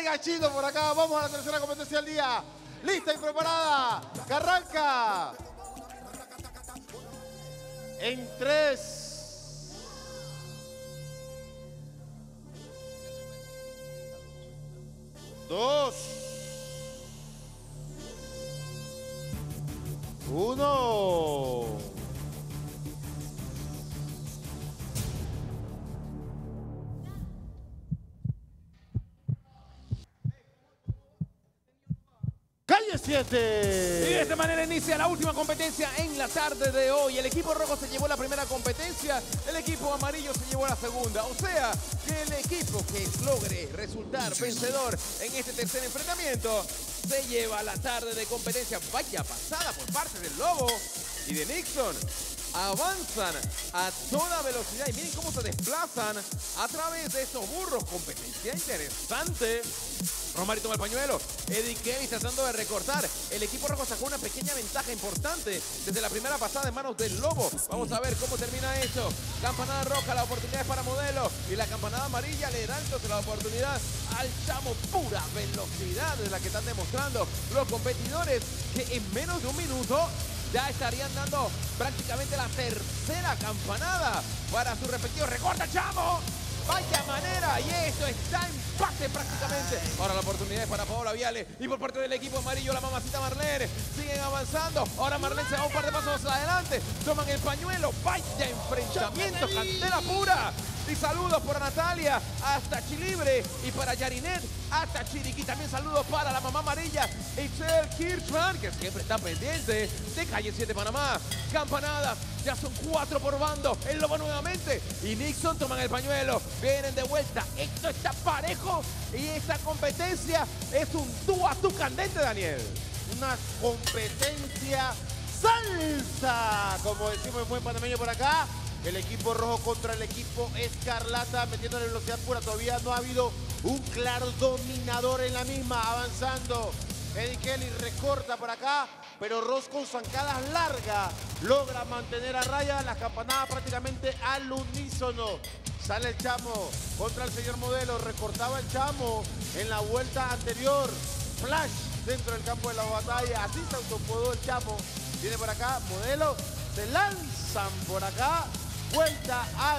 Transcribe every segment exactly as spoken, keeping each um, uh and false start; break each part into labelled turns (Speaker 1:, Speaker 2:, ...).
Speaker 1: caiga chino por acá. Vamos a la tercera competencia del día. Lista y preparada. Que arranca. En tres. Dos. Uno. Calle siete.
Speaker 2: Y de esta manera inicia la última competencia en la tarde de hoy. El equipo rojo se llevó la primera competencia, el equipo amarillo se llevó la segunda. O sea, que el equipo que logre resultar vencedor en este tercer enfrentamiento se lleva la tarde de competencia. Vaya pasada por parte del Lobo y de Nixon. Avanzan a toda velocidad y miren cómo se desplazan a través de estos burros. Competencia interesante. Romari toma el pañuelo. Eddie Kelly tratando de recortar. El equipo rojo sacó una pequeña ventaja importante desde la primera pasada en manos del Lobo. Vamos a ver cómo termina esto. Campanada roja, la oportunidad es para Modelo. Y la campanada amarilla le da entonces la oportunidad al Chamo. Pura velocidad de la que están demostrando los competidores, que en menos de un minuto ya estarían dando prácticamente la tercera campanada para su respectivo. ¡Recorta, Chamo! Vaya manera, y esto está en empate prácticamente. Ahora la oportunidad es para Paola Viale y por parte del equipo amarillo la mamacita Marlene. Siguen avanzando. Ahora Marlene se va un par de pasos adelante. Toman el pañuelo. Vaya enfrentamiento, candela pura. Y saludos para Natalia hasta Chilibre y para Yarinet hasta Chiriquí. También saludos para la mamá amarilla Itzel Kirchman, que siempre está pendiente de Calle siete Panamá. Campanadas, ya son cuatro por bando. El Lobo nuevamente y Nixon toman el pañuelo. Vienen de vuelta. Esto está parejo y esta competencia es un tú a tú candente, Daniel.
Speaker 1: Una competencia salsa, como decimos en buen panameño por acá. El equipo rojo contra el equipo escarlata, metiéndole velocidad pura. Todavía no ha habido un claro dominador en la misma. Avanzando. Eddie Kelly recorta por acá, pero Ross con zancadas largas logra mantener a raya las campanadas prácticamente al unísono. Sale el Chamo contra el señor Modelo. Recortaba el Chamo en la vuelta anterior. Flash dentro del campo de la batalla. Así se autopodó el Chamo. Viene por acá Modelo. Se lanzan por acá. Vuelta al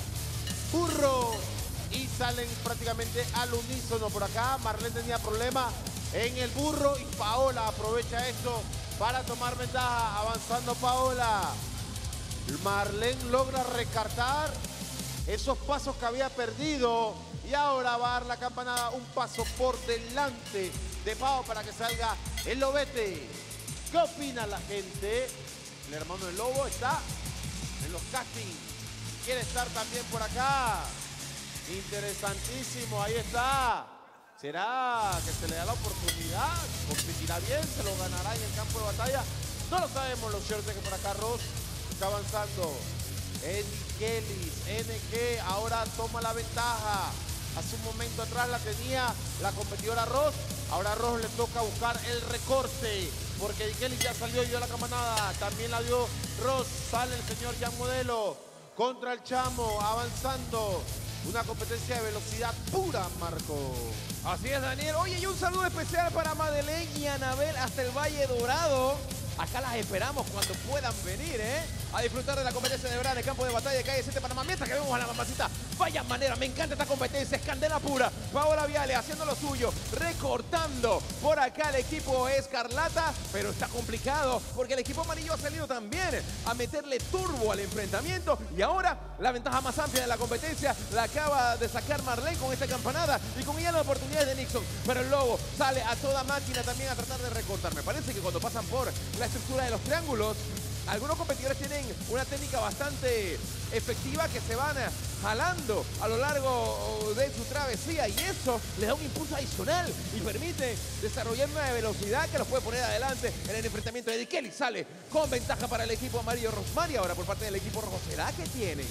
Speaker 1: burro y salen prácticamente al unísono por acá. Marlene tenía problema en el burro y Paola aprovecha esto para tomar ventaja. Avanzando Paola. Marlene logra recartar esos pasos que había perdido y ahora va a dar la campanada un paso por delante de Pao para que salga el Lobete. ¿Qué opina la gente? El hermano del Lobo está en los castings. Quiere estar también por acá. Interesantísimo, ahí está. ¿Será que se le da la oportunidad? ¿Competirá bien? ¿Se lo ganará en el campo de batalla? No lo sabemos, lo cierto es que por acá Ross está avanzando. Eddie Kelly, N G, ahora toma la ventaja. Hace un momento atrás la tenía la competidora Ross. Ahora a Ross le toca buscar el recorte, porque Eddie Kelly ya salió y dio la campanada. También la dio Ross. Sale el señor Jan Modelo contra el Chamo, avanzando. Una competencia de velocidad pura, Marco.
Speaker 2: Así es, Daniel. Oye, y un saludo especial para Madeleine y Anabel hasta el Valle Dorado. Acá las esperamos cuando puedan venir, ¿eh? A disfrutar de la competencia de verano en el campo de batalla de Calle siete Panamá. Mientras que vemos a la mamacita. Vaya manera, me encanta esta competencia. Es candela pura. Paola Viale haciendo lo suyo. Recortando por acá el equipo escarlata. Pero está complicado porque el equipo amarillo ha salido también a meterle turbo al enfrentamiento. Y ahora la ventaja más amplia de la competencia la acaba de sacar Marlene con esta campanada. Y con ella la oportunidad de Nixon. Pero el Lobo sale a toda máquina también a tratar de recortar. Me parece que cuando pasan por la estructura de los triángulos, algunos competidores tienen una técnica bastante efectiva que se van jalando a lo largo de su travesía y eso les da un impulso adicional y permite desarrollar una velocidad que los puede poner adelante en el enfrentamiento de Eddie Kelly. Sale con ventaja para el equipo amarillo. Rosmary ahora por parte del equipo rojo. ¿Será que tienen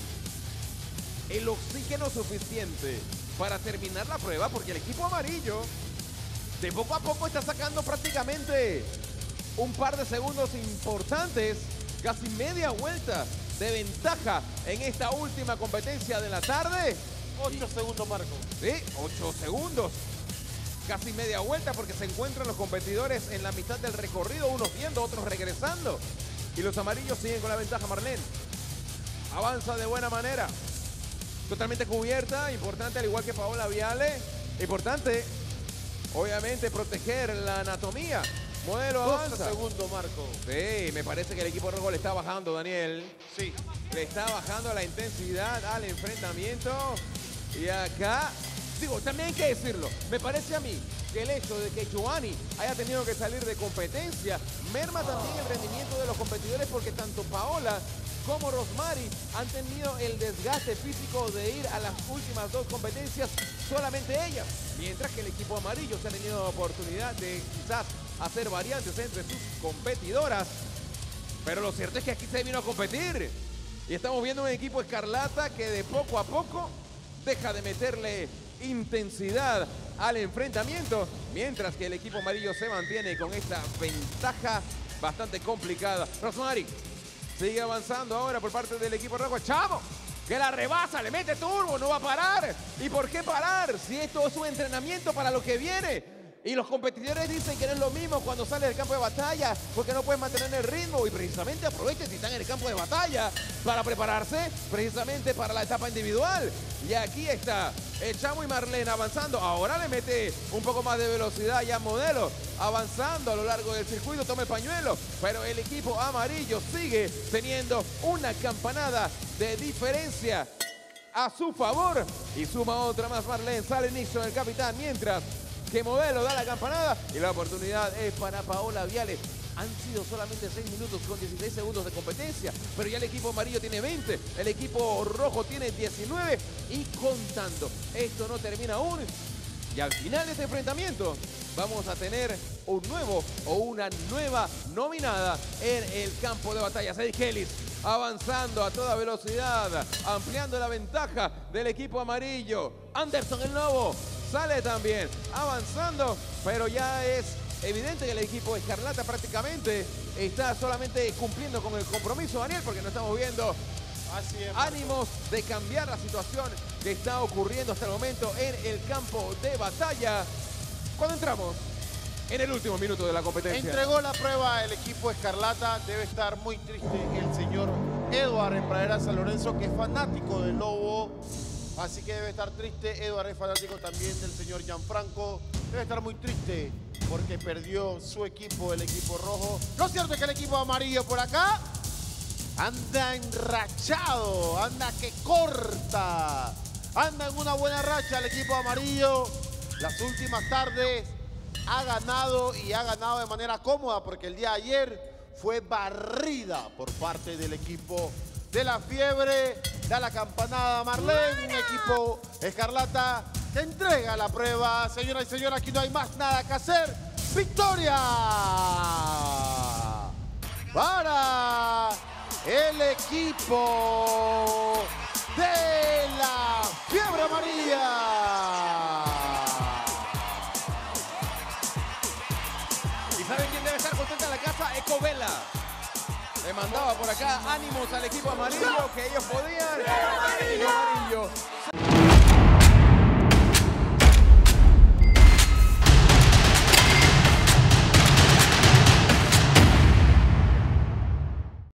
Speaker 2: el oxígeno suficiente para terminar la prueba? Porque el equipo amarillo de poco a poco está sacando prácticamente un par de segundos importantes, casi media vuelta de ventaja en esta última competencia de la tarde.
Speaker 1: Ocho segundos, Marco.
Speaker 2: Sí, ocho segundos. casi media vuelta porque se encuentran los competidores en la mitad del recorrido, unos viendo, otros regresando. Y los amarillos siguen con la ventaja. Marlene avanza de buena manera. Totalmente cubierta, importante al igual que Paola Viale. Importante, obviamente, proteger la anatomía. Modelo avanza.
Speaker 1: Segundo, Marco.
Speaker 2: Sí, me parece que el equipo rojo le está bajando, Daniel.
Speaker 1: Sí.
Speaker 2: Le está bajando la intensidad al enfrentamiento. Y acá, digo, también hay que decirlo. Me parece a mí que el hecho de que Joanny haya tenido que salir de competencia merma también el rendimiento de los competidores porque tanto Paola como Rosmary han tenido el desgaste físico de ir a las últimas dos competencias solamente ellas. Mientras que el equipo amarillo se ha tenido la oportunidad de quizás hacer variantes entre sus competidoras. Pero lo cierto es que aquí se vino a competir. Y estamos viendo un equipo escarlata que de poco a poco deja de meterle intensidad al enfrentamiento. Mientras que el equipo amarillo se mantiene con esta ventaja bastante complicada. Rosmary sigue avanzando ahora por parte del equipo rojo. ¡Chavo! Que la rebasa, le mete turbo, no va a parar. ¿Y por qué parar? Si esto es un entrenamiento para lo que viene. Y los competidores dicen que no es lo mismo cuando sale del campo de batalla porque no pueden mantener el ritmo y precisamente aprovechen si están en el campo de batalla para prepararse precisamente para la etapa individual. Y aquí está el Chamo y Marlene avanzando. Ahora le mete un poco más de velocidad ya Modelo, avanzando a lo largo del circuito, toma el pañuelo. Pero el equipo amarillo sigue teniendo una campanada de diferencia a su favor. Y suma otra más Marlene, sale Nixon, el capitán, mientras que Modelo da la campanada y la oportunidad es para Paola Viale. Han sido solamente seis minutos con dieciséis segundos de competencia, pero ya el equipo amarillo tiene veinte, el equipo rojo tiene diecinueve y contando. Esto no termina aún y al final de este enfrentamiento vamos a tener un nuevo o una nueva nominada en el campo de batalla. Sadie Kellis avanzando a toda velocidad, ampliando la ventaja del equipo amarillo. Anderson el Lobo sale también avanzando, pero ya es evidente que el equipo escarlata prácticamente está solamente cumpliendo con el compromiso, Daniel, porque no estamos viendo
Speaker 1: Así es,
Speaker 2: ánimos de cambiar la situación que está ocurriendo hasta el momento en el campo de batalla. Cuando entramos en el último minuto de la competencia.
Speaker 1: Entregó la prueba el equipo escarlata. Debe estar muy triste el señor Edward en Pradera San Lorenzo, que es fanático del Lobo. Así que debe estar triste. Edward es fanático también del señor Gianfranco. Debe estar muy triste porque perdió su equipo, el equipo rojo. Lo cierto es que el equipo amarillo por acá anda enrachado, anda que corta. Anda en una buena racha el equipo amarillo. Las últimas tardes ha ganado y ha ganado de manera cómoda porque el día de ayer fue barrida por parte del equipo de la Fiebre. Da la campanada Marlene, un equipo escarlata que entrega la prueba. Señoras y señores, aquí no hay más nada que hacer. ¡Victoria! Para el equipo de la Fiebre Amarilla.
Speaker 2: ¿Y saben quién debe estar contenta en la casa? Ecovela. Le mandaba por acá ánimos al equipo amarillo, que ellos podían. El equipo amarillo